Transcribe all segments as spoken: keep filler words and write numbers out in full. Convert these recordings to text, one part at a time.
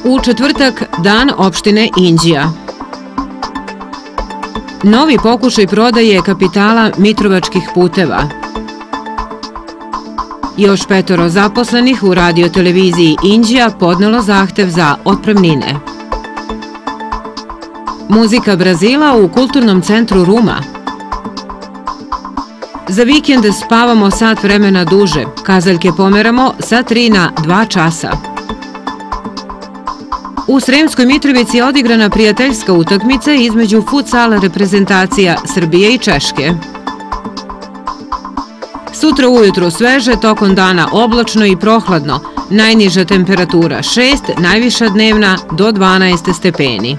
U četvrtak, dan opštine Inđija. Novi pokušaj prodaje kapitala Mitrovačkih puteva. Još petoro zaposlenih u radioteleviziji Inđija podnelo zahtev za otpremnine. Muzika Brazila u kulturnom centru Ruma. Za vikend spavamo sat vremena duže, kazaljke pomeramo sa tri na dva časa. U Sremskoj Mitrovici je odigrana prijateljska utakmica između futsal reprezentacija Srbije i Češke. Sutra ujutru sveže, tokom dana oblačno i prohladno, najniža temperatura šest, najviša dnevna do dvanaest stepeni.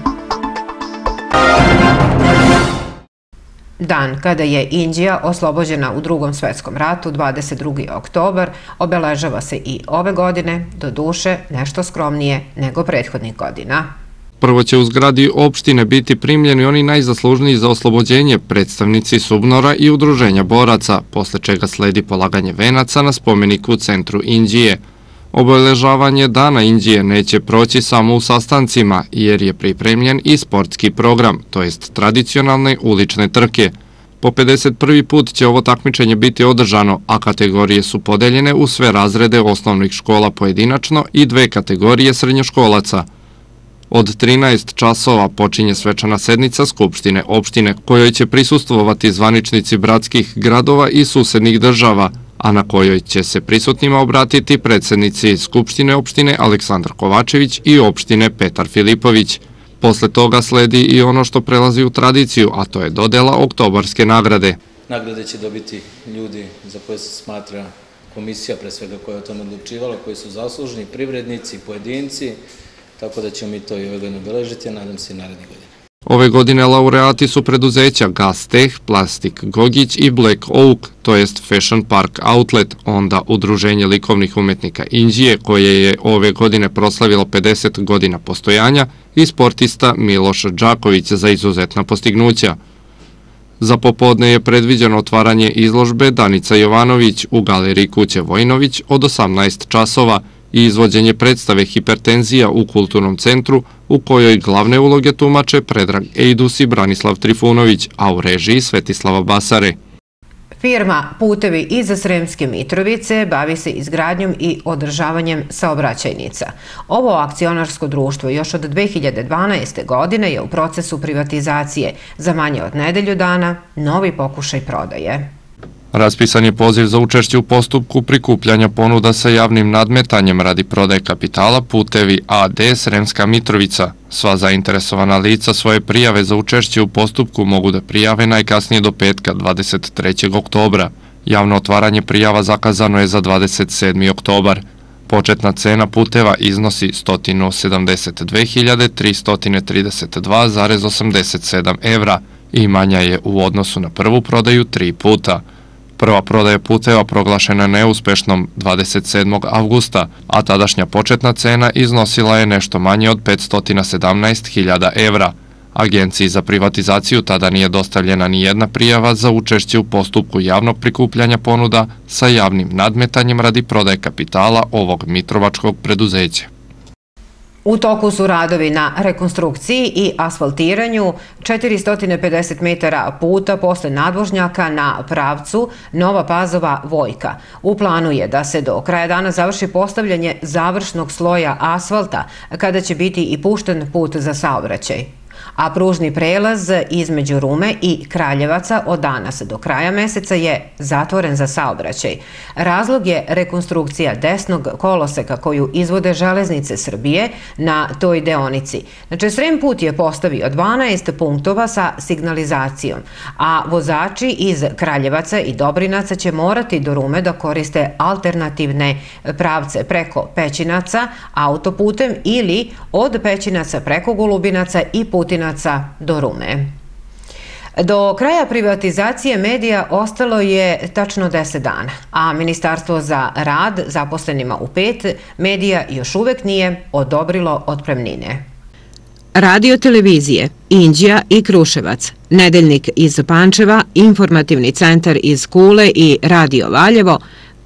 Dan kada je Inđija oslobođena u Drugom svetskom ratu, dvadeset drugi oktobar, obeležava se i ove godine, do duše nešto skromnije nego prethodnih godina. Prvo će u zgradi opštine biti primljeni oni najzaslužniji za oslobođenje, predstavnici SUBNOR-a i udruženja boraca, posle čega sledi polaganje venaca na spomeniku u centru Inđije. Obeležavanje Dana Inđije neće proći samo u sastancima, jer je pripremljen i sportski program, to jest tradicionalne ulične trke. Po pedeset prvi put će ovo takmičenje biti održano, a kategorije su podeljene u sve razrede osnovnih škola pojedinačno i dve kategorije srednjoškolaca. Od trinaest časova počinje svečana sednica Skupštine opštine, kojoj će prisustvovati zvaničnici bratskih gradova i susednih država, a na kojoj će se prisutnima obratiti predsednici Skupštine opštine Aleksandar Kovačević i opštine Petar Filipović. Posle toga sledi i ono što prelazi u tradiciju, a to je dodela oktobarske nagrade. Nagrade će dobiti ljudi za koje se smatra komisija, pre svega koja je o tome odlučivala, koji su zaslužni, privrednici, pojedinci, tako da ćemo mi to i ove godine obeležiti, a nadam se i naredne godine. Ove godine laureati su preduzeća Gasteh, Plastik Gogić i Black Oak, to jest Fashion Park Outlet, onda Udruženje likovnih umetnika Inđije, koje je ove godine proslavilo pedeset godina postojanja, i sportista Miloš Đaković za izuzetna postignuća. Za popodne je predviđeno otvaranje izložbe Danica Jovanović u galeriji Kuće Vojnović od osamnaest časova i izvođenje predstave Hipertenzija u kulturnom centru, u kojoj glavne uloge tumače Predrag Ejdus i Branislav Trifunović, a u režiji Svetislava Basare. Firma Putevi iz Sremske Mitrovice bavi se izgradnjom i održavanjem saobraćajnica. Ovo akcionarsko društvo još od dve hiljade dvanaeste. godine je u procesu privatizacije. Za manje od nedelju dana novi pokušaj prodaje. Raspisan je poziv za učešće u postupku prikupljanja ponuda sa javnim nadmetanjem radi prodaje kapitala Putevi a de Sremska Mitrovica. Sva zainteresovana lica svoje prijave za učešće u postupku mogu da prijave najkasnije do petka dvadeset trećeg oktobra. Javno otvaranje prijava zakazano je za dvadeset sedmi oktobar. Početna cena puteva iznosi sto sedamdeset dve hiljade tristo trideset dva zarez osamdeset sedam evra i manja je u odnosu na prvu prodaju tri puta. Prva prodaja puteva proglašena neuspešnom dvadeset sedmog avgusta, a tadašnja početna cena iznosila je nešto manje od petsto sedamnaest hiljada evra. Agenciji za privatizaciju tada nije dostavljena ni jedna prijava za učešće u postupku javnog prikupljanja ponuda sa javnim nadmetanjem radi prodaje kapitala ovog mitrovačkog preduzeća. U toku su radovi na rekonstrukciji i asfaltiranju četiristo pedeset metara puta posle nadvožnjaka na pravcu Nova Pazova-Vojka. U planu je da se do kraja dana završi postavljanje završnog sloja asfalta, kada će biti i pušten put za saobraćaj. A pružni prelaz između Rume i Kraljevaca od danas do kraja meseca je zatvoren za saobraćaj. Razlog je rekonstrukcija desnog koloseka koju izvode Železnice Srbije na toj deonici. Znači, Srem put je postavio dvanaest punktova sa signalizacijom, a vozači iz Kraljevaca i Dobrinaca će morati do Rume da koriste alternativne pravce preko Pećinaca autoputem ili od Pećinaca preko Golubinaca i Putinaca do Rume. Do kraja privatizacije medija ostalo je tačno deset dana, a Ministarstvo za rad zaposlenima u pet medija još uvek nije odobrilo otpremnine. Radio televizije Inđija i Kruševac, Nedeljnik iz Pančeva, Informativni centar iz Kule i Radio Valjevo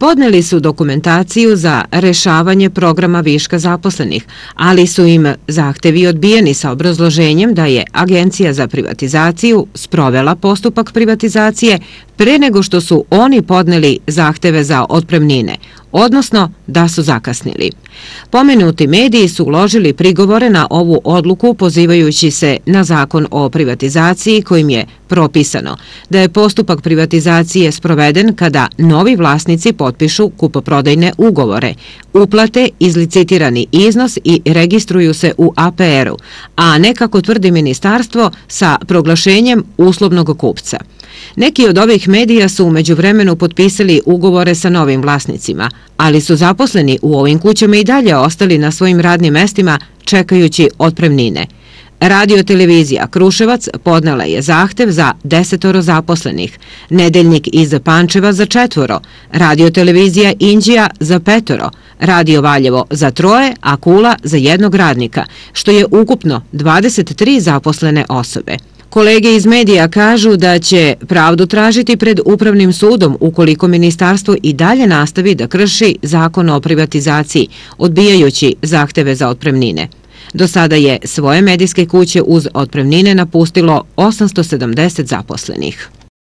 Podneli su dokumentaciju za rešavanje programa viška zaposlenih, ali su im zahtevi odbijeni sa obrazloženjem da je Agencija za privatizaciju sprovela postupak privatizacije pre nego što su oni podneli zahteve za otpremnine, odnosno da su zakasnili. Pomenuti mediji su uložili prigovore na ovu odluku pozivajući se na zakon o privatizaciji kojim je propisano da je postupak privatizacije sproveden kada novi vlasnici potpišu kupoprodajne ugovore, uplate izlicitirani iznos i registruju se u A P R-u, a ne kako tvrdi ministarstvo sa proglašenjem uslovnog kupca. Neki od ovih medija su umeđu vremenu potpisali ugovore sa novim vlasnicima, ali su zaposleni u ovim kućama i dalje ostali na svojim radnim mestima čekajući otpremnine. Radio-televizija Kruševac podnela je zahtev za desetoro zaposlenih, Nedeljnik iz Pančeva za četvoro, Radio-televizija Inđija za petoro, Radio Valjevo za troje, a Kula za jednog radnika, što je ukupno dvadeset tri zaposlene osobe. Kolege iz medija kažu da će pravdu tražiti pred Upravnim sudom ukoliko ministarstvo i dalje nastavi da krši zakon o privatizaciji, odbijajući zahteve za otpremnine. Do sada je svoje medijske kuće uz otpremnine napustilo osamsto sedamdeset zaposlenih.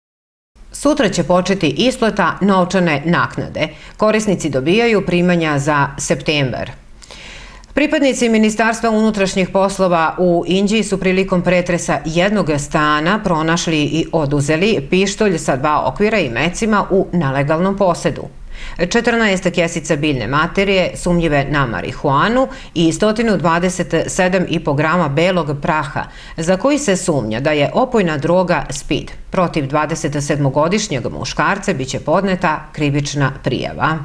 Sutra će početi isplata novčane naknade. Korisnici dobijaju primanja za septembar. Pripadnici Ministarstva unutrašnjih poslova u Inđiji su prilikom pretresa jednog stana pronašli i oduzeli pištolj sa dva okvira i mecima u nelegalnom posedu, četrnaest kesica biljne materije sumnjive na marihuanu i sto dvadeset sedam i po grama belog praha, za koji se sumnja da je opojna droga speed. Protiv dvadesetsedmogodišnjeg muškarca biće podneta krivična prijava.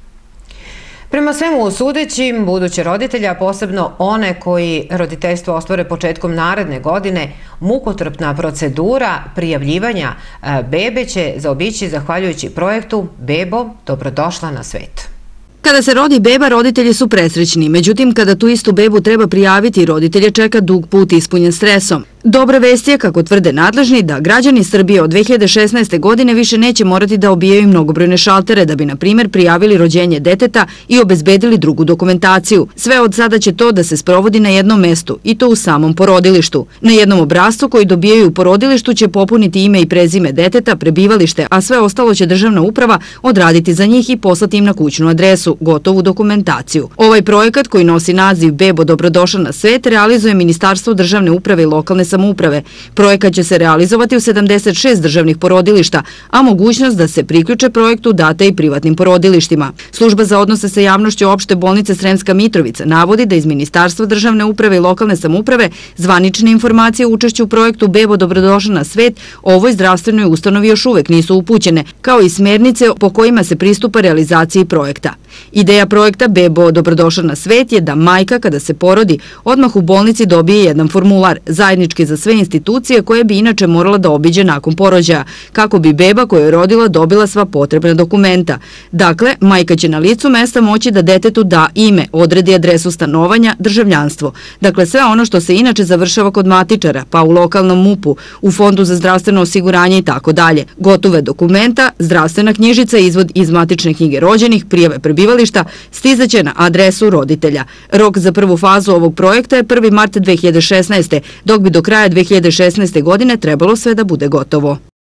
Prema svemu sudeći, buduće roditelje, a posebno one koji roditeljstvo ostvare početkom naredne godine, mukotrpna procedura prijavljivanja bebe će zaobići zahvaljujući projektu Bebo, dobrodošla na svet. Kada se rodi beba, roditelji su presrećni, međutim kada tu istu bebu treba prijaviti, roditelje čeka dug put ispunjen stresom. Dobra vest je, kako tvrde nadležni, da građani Srbije od dve hiljade šesnaeste. godine više neće morati da obijaju mnogobrojne šaltere da bi, na primjer, prijavili rođenje deteta i obezbedili drugu dokumentaciju. Sve od sada će to da se sprovodi na jednom mestu, i to u samom porodilištu. Na jednom obrascu koji dobijaju u porodilištu će popuniti ime i prezime deteta, prebivalište, a sve ostalo će državna uprava odraditi za njih i poslati im na kućnu adresu, gotovu dokumentaciju. Ovaj projekat, koji nosi naziv Bebo, dobrodošla na svet, realizuje Ministarstvo državne uprave i lokalne samouprave. Projekat će se realizovati u sedamdeset šest državnih porodilišta, a mogućnost da se priključe projektu data i privatnim porodilištima. Služba za odnose sa javnošću opšte bolnice Sremska Mitrovica navodi da iz Ministarstva državne uprave i lokalne samouprave zvanične informacije o učešću u projektu Bebo, dobrodošla na svet ovoj zdravstvenoj ustanovi još uvek nisu upućene, kao i smernice po kojima se pristupa realizaciji projekta. Ideja projekta Bebo, dobrodošla na svet je da majka kada se porodi odmah u bolnici dobije jedan formular, zajednički za sve institucije koje bi inače morala da obiđe nakon porođaja, kako bi beba koju je rodila dobila sva potrebna dokumenta. Dakle, majka će na licu mesta moći da detetu da ime, odredi adresu stanovanja, državljanstvo. Dakle, sve ono što se inače završava kod matičara, pa u lokalnom M U P-u, u Fondu za zdravstveno osiguranje i tako dalje. Gotove dokumenta, zdravstvena knjižica, izvod iz matične knjige rođenih, prijave prebivališta, stizaće na adresu roditelja. Rok za prvu fazu ovog projekta je prvi mart dve hiljade šesnaeste. dok bi do kraja dve hiljade šesnaeste. godine trebalo sve da bude gotovo.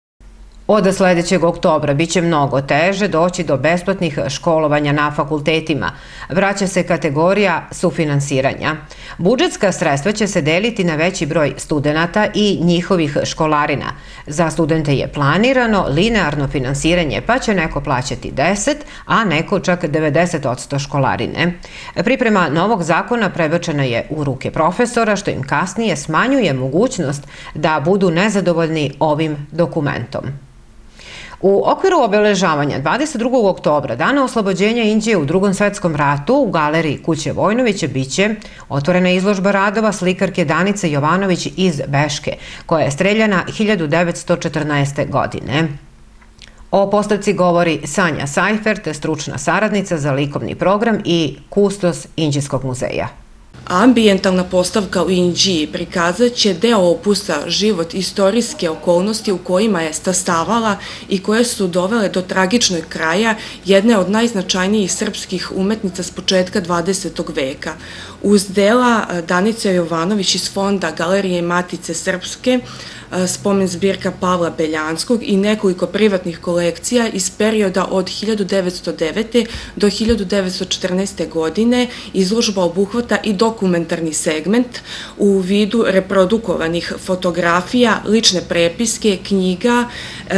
Od sledećeg oktobra biće mnogo teže doći do besplatnih školovanja na fakultetima. Vraća se kategorija sufinansiranja. Budžetska sredstva će se deliti na veći broj studenata i njihovih školarina. Za studente je planirano linearno finansiranje, pa će neko plaćati deset, a neko čak devedeset posto školarine. Priprema novog zakona prebačena je u ruke profesora, što im kasnije smanjuje mogućnost da budu nezadovoljni ovim dokumentom. U okviru obeležavanja dvadeset drugog oktobra, dana oslobođenja Inđije u Drugom svetskom ratu, u galeriji Kuće Vojnovića biće otvorena izložba radova slikarke Danice Jovanović iz Beške, koja je streljana hiljadu devetsto četrnaeste. godine. O postavci govori Sanja Sajfert, stručna saradnica za likovni program i kustos Inđijskog muzeja. Ambijentalna postavka u Inđiji prikazat će deo opusa život istorijske okolnosti u kojima je stastavala i koje su dovele do tragičnog kraja jedne od najznačajnijih srpskih umetnica s početka dvadesetog veka. Uz dela Danice Jovanović iz fonda Galerije Matice Srpske, spomen zbirka Pavla Beljanskog i nekoliko privatnih kolekcija iz perioda od hiljadu devetsto devete. do hiljadu devetsto četrnaeste. godine, izložba obuhvata i dokumentarni segment u vidu reprodukovanih fotografija, lične prepiske, knjiga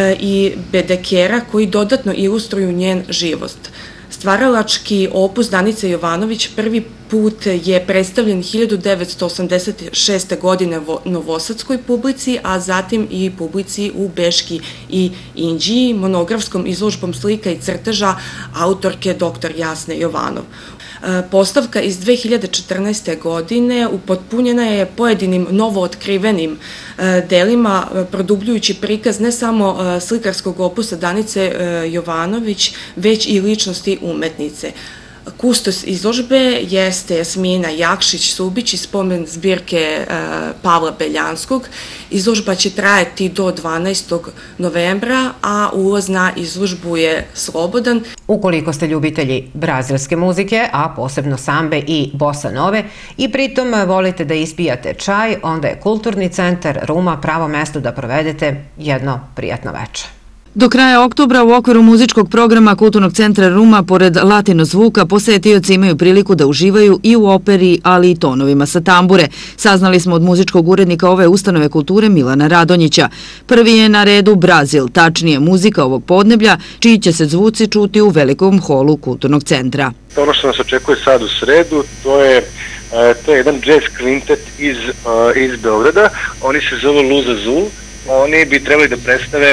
i bedekera koji dodatno ilustruju njen život. Stvaralački opus Danice Jovanović prvi put je predstavljen hiljadu devetsto osamdeset šeste. godine novosadskoj publici, a zatim i publici u Beški i Inđiji, monografskom izložbom slika i crteža autorke doktor Jasne Jovanov. Postavka iz dve hiljade četrnaeste. godine upotpunjena je pojedinim novootkrivenim delima, produbljujući prikaz ne samo slikarskog opusa Danice Jovanović, već i ličnosti umetnice. Kustos izložbe jeste Jasmina Jakšić-Subić iz spomen zbirke Pavla Beljanskog. Izložba će trajati do dvanaestog novembra, a ulaz na izložbu je slobodan. Ukoliko ste ljubitelji brazilske muzike, a posebno sambe i bossa nove, i pritom volite da ispijate čaj, onda je Kulturni centar Ruma pravo mesto da provedete jedno prijatno večer. Do kraja oktobra u okviru muzičkog programa Kulturnog centra Ruma, pored latino zvuka, posetioci imaju priliku da uživaju i u operi, ali i tonovima sa tambure. Saznali smo od muzičkog urednika ove ustanove kulture Milana Radonjića. Prvi je na redu Brazil, tačnije muzika ovog podneblja, čiji će se zvuci čuti u velikom holu Kulturnog centra. Ono što nas očekuje sad u sredu, to je to je jedan jazz kvintet iz, iz Beograda. Oni se zove Luz Azul. Oni bi trebali da predstave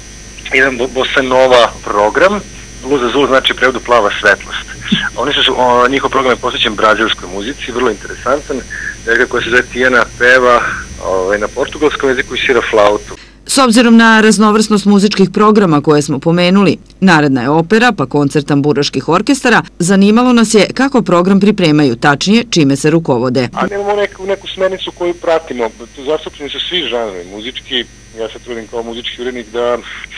jedan bossa nova program. Luz Azul znači prevodu plava svetlost. Oni su, o, njihov program je posvećen brazilskoj muzici, vrlo interesantan. Devojka koja se zove Tijana peva ovaj, na portugalskom jeziku i svira flautu. S obzirom na raznovrsnost muzičkih programa koje smo pomenuli, naredna je opera pa koncert tamburaških orkestara, zanimalo nas je kako program pripremaju, tačnije čime se rukovode. A nemamo neku, neku smernicu koju pratimo, zastupljeni su svi žanrovi muzički, ja se trudim kao muzički urednik da,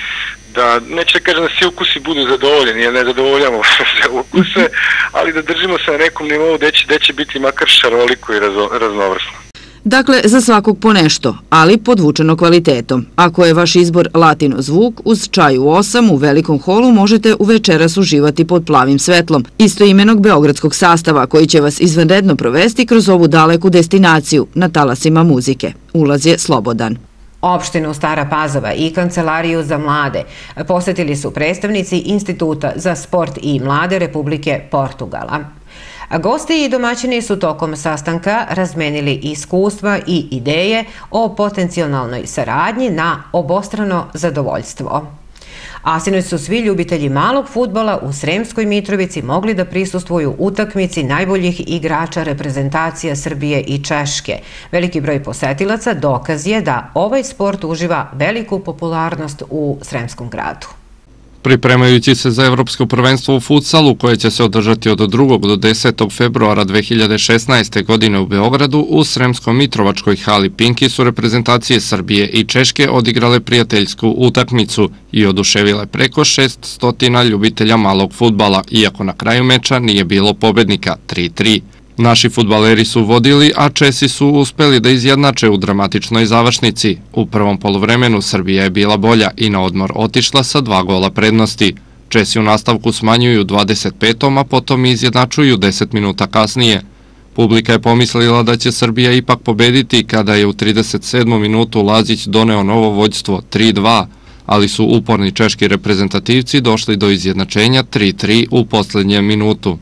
da neće da kažem da svi ukusi budu zadovoljeni, jer ne zadovoljamo sve ukuse, ali da držimo se na nekom nivou gde će, gde će biti makar šaroliko i razo, raznovrsno. Dakle, za svakog po nešto, ali podvučeno kvalitetom. Ako je vaš izbor latino zvuk, uz čaj u osam u velikom holu možete u večeras uživati pod plavim svetlom, istoimenog beogradskog sastava koji će vas izvanredno provesti kroz ovu daleku destinaciju na talasima muzike. Ulaz je slobodan. Opštinu Stara Pazova i Kancelariju za mlade posetili su predstavnici Instituta za sport i mlade Republike Portugala. Gosti i domaćini su tokom sastanka razmenili iskustva i ideje o potencijalnoj saradnji na obostrano zadovoljstvo. A sinoć su svi ljubitelji malog fudbala u Sremskoj Mitrovici mogli da prisustvuju utakmici najboljih igrača reprezentacija Srbije i Češke. Veliki broj posetilaca dokaz je da ovaj sport uživa veliku popularnost u Sremskom gradu. Pripremajući se za Evropsko prvenstvo u futsalu koje će se održati od drugog do desetog februara dve hiljade šesnaeste. godine u Beogradu, u Sremsko-Mitrovačkoj hali Pinki su reprezentacije Srbije i Češke odigrale prijateljsku utakmicu i oduševile preko šeststo ljubitelja malog fudbala, iako na kraju meča nije bilo pobednika, tri tri. Naši fudbaleri su vodili, a Česi su uspeli da izjednače u dramatičnoj završnici. U prvom poluvremenu Srbija je bila bolja i na odmor otišla sa dva gola prednosti. Česi u nastavku smanjuju dvadeset petom. a potom izjednačuju deset minuta kasnije. Publika je pomislila da će Srbija ipak pobediti kada je u trideset sedmom minutu Lazić doneo novo vođstvo tri dva, ali su uporni češki reprezentativci došli do izjednačenja tri tri u poslednjem minutu.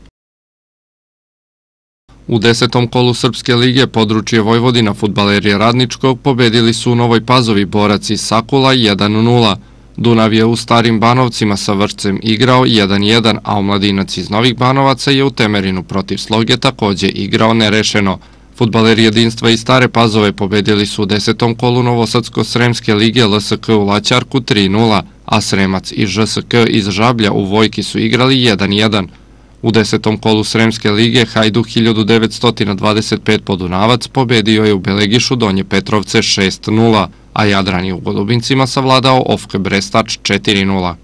U desetom kolu Srpske lige područje Vojvodina fudbaleri Radničkog pobedili su u Novoj Pazovi borac iz Sakula jedan nula. Dunav je u Starim Banovcima sa Vršcem igrao jedan jedan, a Omladinac iz Novih Banovaca je u Temerinu protiv Sloge takođe igrao nerešeno. Fudbaleri Jedinstva iz Stare Pazove pobedili su u desetom kolu Novosadsko-Sremske lige L S K u Laćarku tri nula, a Sremac i Ž S K iz Žablja u Vojki su igrali jedan jedan. U desetom kolu Sremske lige Hajduk hiljadu devetsto dvadeset pet Podunavac pobedio je u Belegišu Donje Petrovce šest nula, a Jadran je u Golubincima savladao O F K Brestač četiri nula.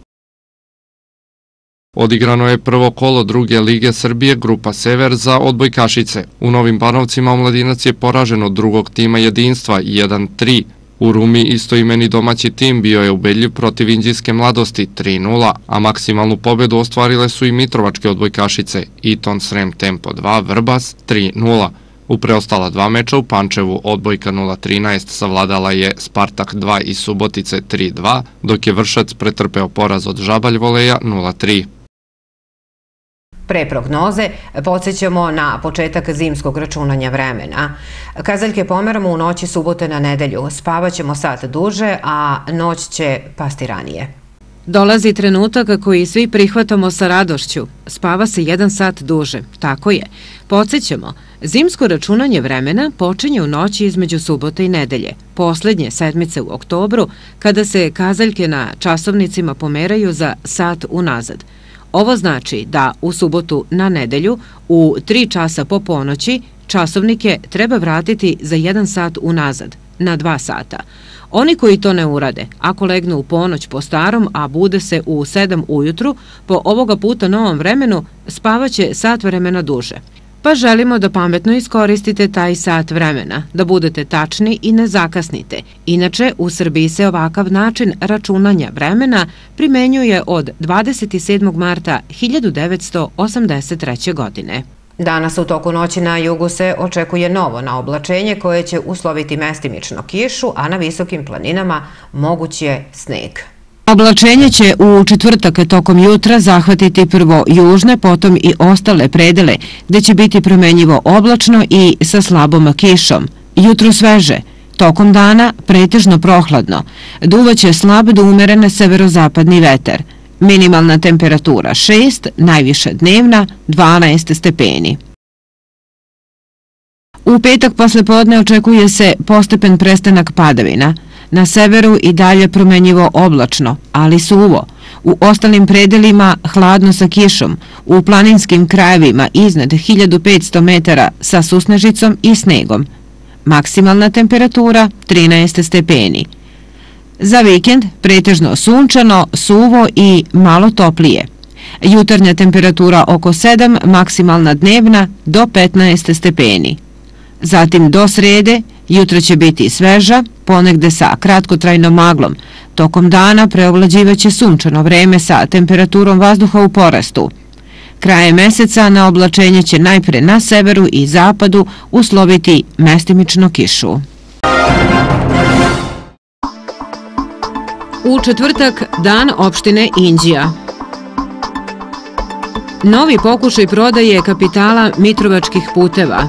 Odigrano je prvo kolo druge lige Srbije Grupa Sever za odbojkašice. U Novim Banovcima Omladinac je poražen od drugog tima Jedinstva jedan tri. U Rumi istoimeni domaći tim bio je ubedljiv protiv Inđijske Mladosti tri nula, a maksimalnu pobedu ostvarile su i mitrovačke odbojkašice Iton Srem Tempo dva Vrbas tri nula. U preostala dva meča u Pančevu odbojka nula trinaest savladala je Spartak dva iz Subotice tri dva, dok je Vršac pretrpeo poraz od Žabalj Voleja nula tri. Pre prognoze podsjećamo na početak zimskog računanja vremena. Kazaljke pomeramo u noći subote na nedelju. Spavaćemo sat duže, a noć će pasti ranije. Dolazi trenutak koji svi prihvatamo sa radošću. Spava se jedan sat duže. Tako je. Podsjećamo, zimsko računanje vremena počinje u noći između subote i nedelje, poslednje sedmice u oktobru, kada se kazaljke na časovnicima pomeraju za sat unazad. Ovo znači da u subotu na nedelju u tri časa po ponoći časovnike treba vratiti za jedan sat unazad, na dva sata. Oni koji to ne urade, ako legnu u ponoć po starom, a bude se u sedam ujutru, po ovoga puta novom vremenu, spavaće sat vremena duže. Pa želimo da pametno iskoristite taj sat vremena, da budete tačni i ne zakasnite. Inače, u Srbiji se ovakav način računanja vremena primenjuje od dvadeset sedmog marta hiljadu devetsto osamdeset treće. godine. Danas u toku noći na jugu se očekuje novo naoblačenje koje će usloviti mestimično kišu, a na visokim planinama moguć je sneg. Oblačenje će u četvrtak tokom jutra zahvatiti prvo južne, potom i ostale predele, gde će biti promenjivo oblačno i sa slabom kišom. Jutro sveže, tokom dana pretežno prohladno. Duvaće slab do umeren severozapadni vetar. Minimalna temperatura šest, najviša dnevna dvanaest stepeni. U petak poslepodne očekuje se postepen prestanak padavina. Na severu i dalje promenjivo oblačno, ali suvo. U ostalim predelima hladno sa kišom, u planinskim krajevima iznad hiljadu petsto metara sa susnežicom i snegom. Maksimalna temperatura trinaest stepeni. Za vikend pretežno sunčano, suvo i malo toplije. Jutarnja temperatura oko sedam, maksimalna dnevna do petnaest stepeni. Zatim do srede jutra će biti sveža, ponegde sa kratkotrajnom maglom. Tokom dana preovlađivaće sunčano vreme sa temperaturom vazduha u porastu. Krajem meseca na oblačenje će najpre na severu i zapadu usloviti mestimično kišu. U četvrtak dan opštine Inđija. Novi pokušaj prodaje kapitala Mitrovačkih puteva.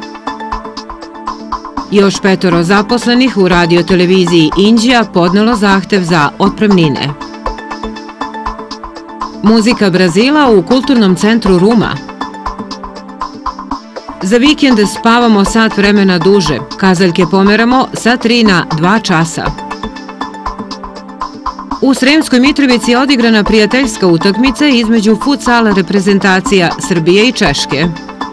Još petoro zaposlenih u radioteleviziji Inđija podnelo zahtev za otpremnine. Muzika Brazila u kulturnom centru Ruma. Za vikend spavamo sat vremena duže, kazaljke pomeramo sa tri na dva časa. U Sremskoj Mitrovici je odigrana prijateljska utakmica između futsal reprezentacija Srbije i Češke.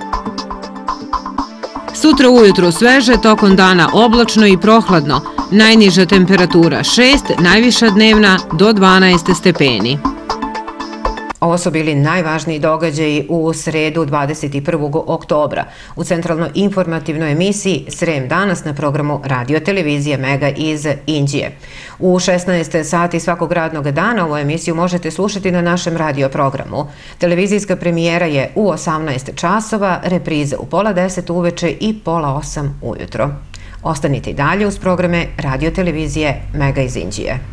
Sutra ujutro sveže, tokom dana oblačno i prohladno, najniža temperatura šest, najviša dnevna do dvanaest stepeni. Ovo su bili najvažniji događaji u sredu dvadeset prvog oktobra u centralnoj informativnoj emisiji Srem danas na programu radiotelevizije Mega iz Inđije. U šesnaest sati svakog radnog dana ovu emisiju možete slušati na našem radio programu. Televizijska premijera je u osamnaest časova, repriza u pola deset uveče i pola osam ujutro. Ostanite i dalje uz programe radiotelevizije Mega iz Inđije.